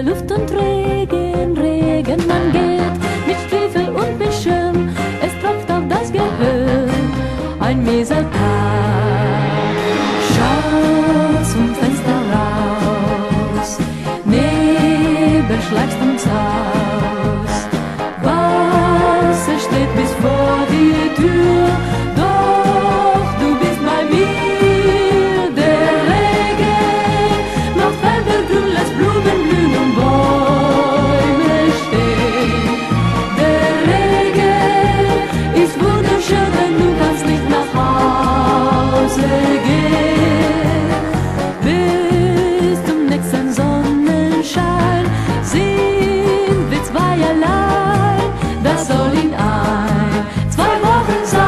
Luft und Regen, Regen, man geht mit Stiefel und mit Schirm, es tropft auf das Gehirn, ein mieser Tag. Schau zum Fenster raus, Nebel schleicht ums Haus, Wasser steht bis vor die Tür, doch du bist bei mir. Der Regen macht Felder grün, lässt Blumen blühen und Bäume stehen. Der Regen ist wunderschön, wenn du kannst nicht nach Hause gehen. Bis zum nächsten Sonnenschein sind wir zwei allein, das soll in 2 Wochen sein.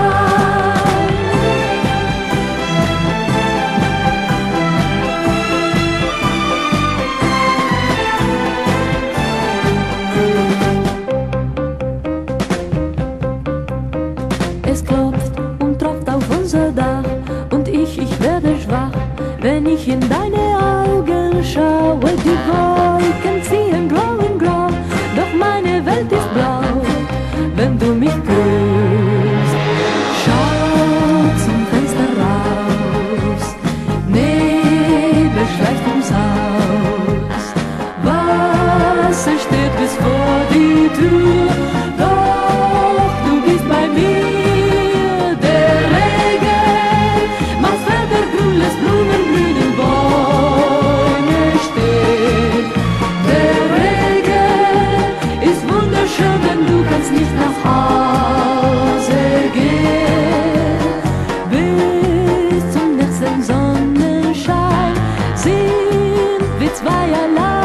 Es klopft und tropft auf unser Dach und ich werde schwach, wenn ich in deine Augen schaue. Die Wolken ziehen grau in grau, doch meine Welt ist blau, wenn du mich küsst. Schau zum Fenster raus, Nebel schleicht ums Haus, Wasser steht bis vor die Tür, doch du bist bei mir. Der Regen macht Felder grün, lässt Blumen blühen, Bäume stehen. Der Regen ist wunderschön, wenn du kannst nicht nach Hause gehen. Bis zum nächsten Sonnenschein sind wir zwei allein.